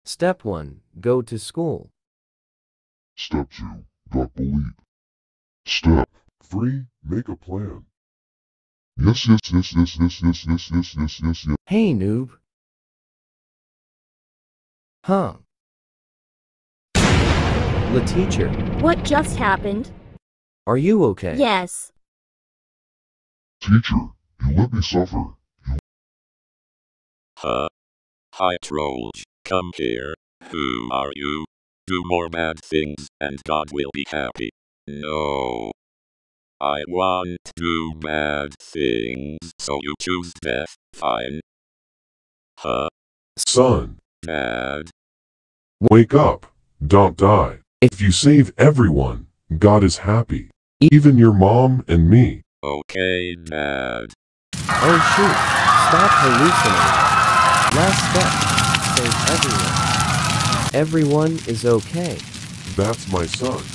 Step 1. Go to school. Step 2. Got bullied. Step 3. Make a plan. Yes, yes, yes, yes, yes, yes, yes, yes, yes, yes, yes. Hey, noob. Huh? The teacher. What just happened? Are you okay? Yes. Teacher, you let me suffer. Huh? Hi, trollge. Come here. Who are you? Do more bad things, and God will be happy. No. I want to do bad things, so you choose death. Fine. Huh? Son, Dad. wake up. Don't die. If you save everyone, God is happy. Even your mom and me. Okay, Dad. Oh shoot. Stop hallucinating. Last step. Save everyone. Everyone is okay. That's my son.